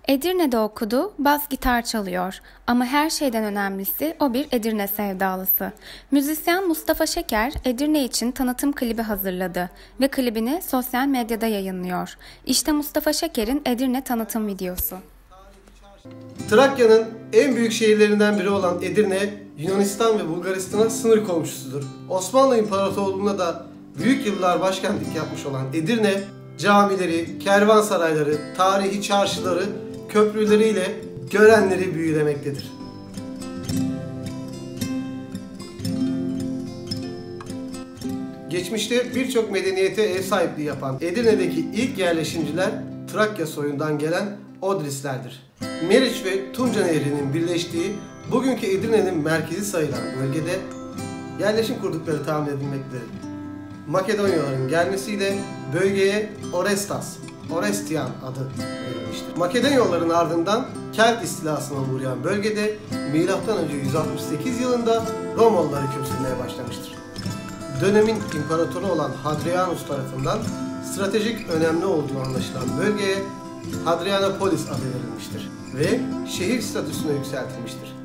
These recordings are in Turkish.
Edirne'de okudu, bas gitar çalıyor. Ama her şeyden önemlisi o bir Edirne sevdalısı. Müzisyen Mustafa Şeker, Edirne için tanıtım klibi hazırladı ve klibini sosyal medyada yayınlıyor. İşte Mustafa Şeker'in Edirne tanıtım videosu. Trakya'nın en büyük şehirlerinden biri olan Edirne, Yunanistan ve Bulgaristan'a sınır komşusudur. Osmanlı İmparatorluğu'na da büyük yıllar başkentlik yapmış olan Edirne, camileri, kervansarayları, tarihi çarşıları, köprüleriyle görenleri büyülemektedir. Geçmişte birçok medeniyete ev sahipliği yapan Edirne'deki ilk yerleşimciler Trakya soyundan gelen Odrislerdir. Meriç ve Tunca Nehri'nin birleştiği bugünkü Edirne'nin merkezi sayılan bölgede yerleşim kurdukları tahmin edilmektedir. Makedonyalıların gelmesiyle bölgeye Orestian adı verilmiştir. Makedonyalıların ardından Kelt istilasına uğrayan bölgede M.Ö. 168 yılında Romalılar hüküm sürmeye başlamıştır. Dönemin imparatoru olan Hadrianus tarafından stratejik önemli olduğu anlaşılan bölgeye Hadrianopolis adı verilmiştir ve şehir statüsüne yükseltilmiştir.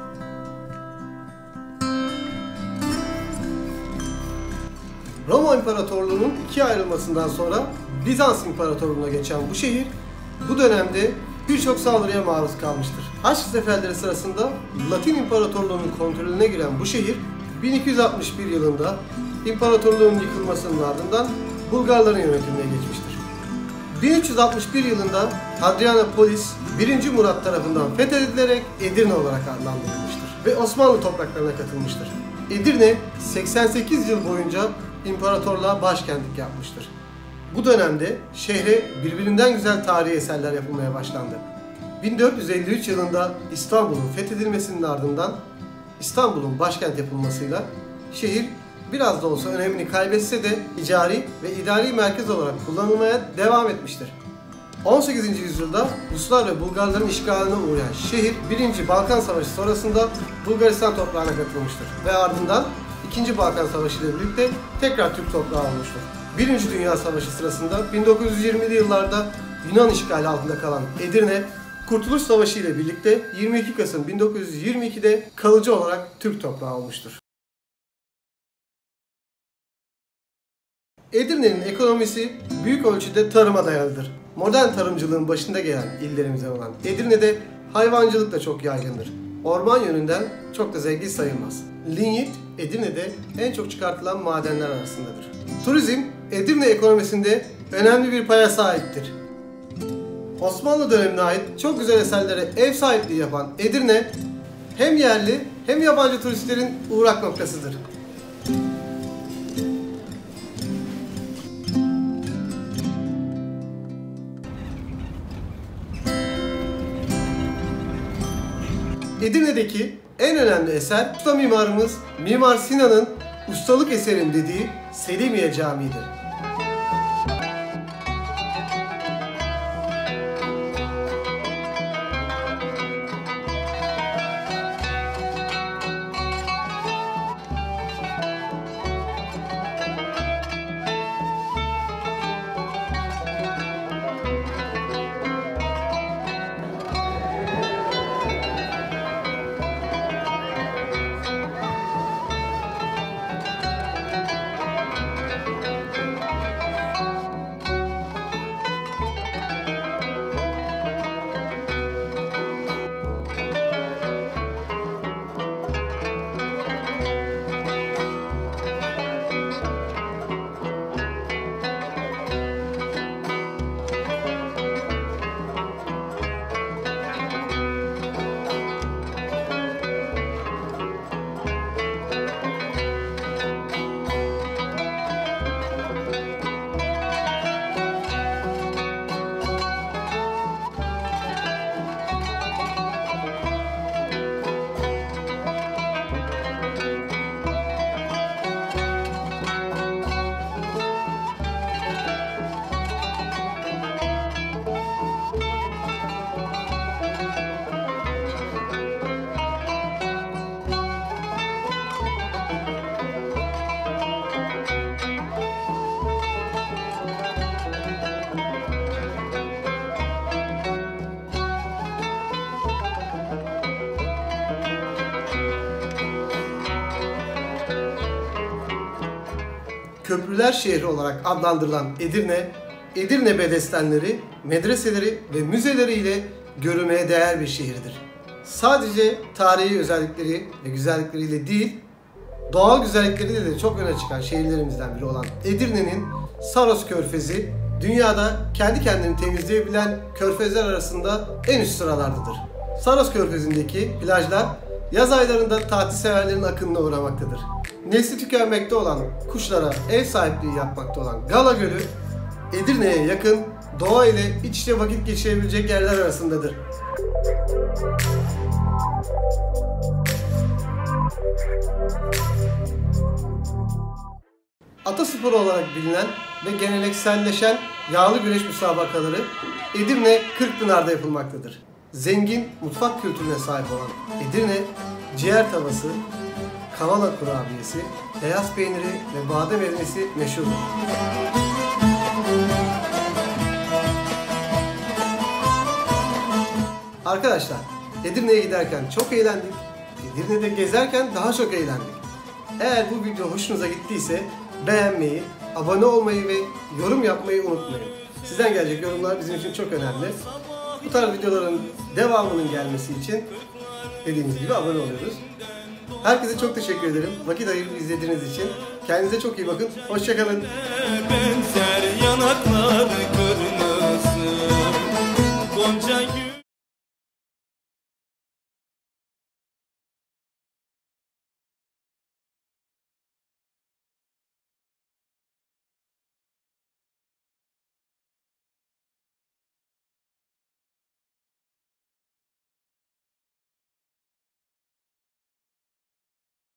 Roma İmparatorluğu'nun ikiye ayrılmasından sonra Bizans İmparatorluğu'na geçen bu şehir bu dönemde birçok saldırıya maruz kalmıştır. Haçlı seferleri sırasında Latin İmparatorluğu'nun kontrolüne giren bu şehir 1261 yılında imparatorluğun yıkılmasının ardından Bulgarların yönetimine geçmiştir. 1361 yılında Hadrianopolis 1. Murat tarafından fethedilerek Edirne olarak adlandırılmıştır ve Osmanlı topraklarına katılmıştır. Edirne 88 yıl boyunca imparatorluğa başkentlik yapmıştır. Bu dönemde şehre birbirinden güzel tarihi eserler yapılmaya başlandı. 1453 yılında İstanbul'un fethedilmesinin ardından İstanbul'un başkent yapılmasıyla şehir biraz da olsa önemini kaybetse de ticari ve idari merkez olarak kullanılmaya devam etmiştir. 18. yüzyılda Ruslar ve Bulgarların işgaline uğrayan şehir 1. Balkan Savaşı sonrasında Bulgaristan toprağına katılmıştır ve ardından 2. Balkan Savaşı ile birlikte tekrar Türk toprağı olmuştur. 1. Dünya Savaşı sırasında 1920'li yıllarda Yunan işgali altında kalan Edirne, Kurtuluş Savaşı ile birlikte 22 Kasım 1922'de kalıcı olarak Türk toprağı olmuştur. Edirne'nin ekonomisi büyük ölçüde tarıma dayalıdır. Modern tarımcılığın başında gelen illerimize olan Edirne'de hayvancılık da çok yaygındır. Orman yönünden çok da zengin sayılmaz. Linyit, Edirne'de en çok çıkartılan madenler arasındadır. Turizm, Edirne ekonomisinde önemli bir paya sahiptir. Osmanlı dönemine ait çok güzel eserlere ev sahipliği yapan Edirne, hem yerli hem yabancı turistlerin uğrak noktasıdır. Edirne'deki en önemli eser, usta mimarımız Mimar Sinan'ın ustalık eserim dediği Selimiye Camii'dir. köprüler şehri olarak adlandırılan Edirne, Edirne bedestenleri, medreseleri ve müzeleriyle görülmeye değer bir şehirdir. Sadece tarihi özellikleri ve güzellikleriyle değil, doğal güzellikleriyle de çok öne çıkan şehirlerimizden biri olan Edirne'nin Saros Körfezi, dünyada kendi kendini temizleyebilen körfezler arasında en üst sıralardadır. Saros Körfezi'ndeki plajlar yaz aylarında tatil severlerin akınına uğramaktadır. Nesli tükenmekte olan kuşlara ev sahipliği yapmakta olan Gala Gölü, Edirne'ye yakın, doğa ile iç içe vakit geçirebilecek yerler arasındadır. Atasporu olarak bilinen ve gelenekselleşen yağlı güreş müsabakaları Edirne Kırkpınar'da yapılmaktadır. Zengin mutfak kültürüne sahip olan Edirne, ciğer tavası, kavala kurabiyesi, beyaz peyniri ve badem ezmesi meşhurdur. Arkadaşlar, Edirne'ye giderken çok eğlendik. Edirne'de gezerken daha çok eğlendik. Eğer bu video hoşunuza gittiyse beğenmeyi, abone olmayı ve yorum yapmayı unutmayın. Sizden gelecek yorumlar bizim için çok önemli. Bu tarz videoların devamının gelmesi için dediğimiz gibi abone oluyoruz. Herkese çok teşekkür ederim. Vakit ayırıp izlediğiniz için. Kendinize çok iyi bakın. Hoşça kalın.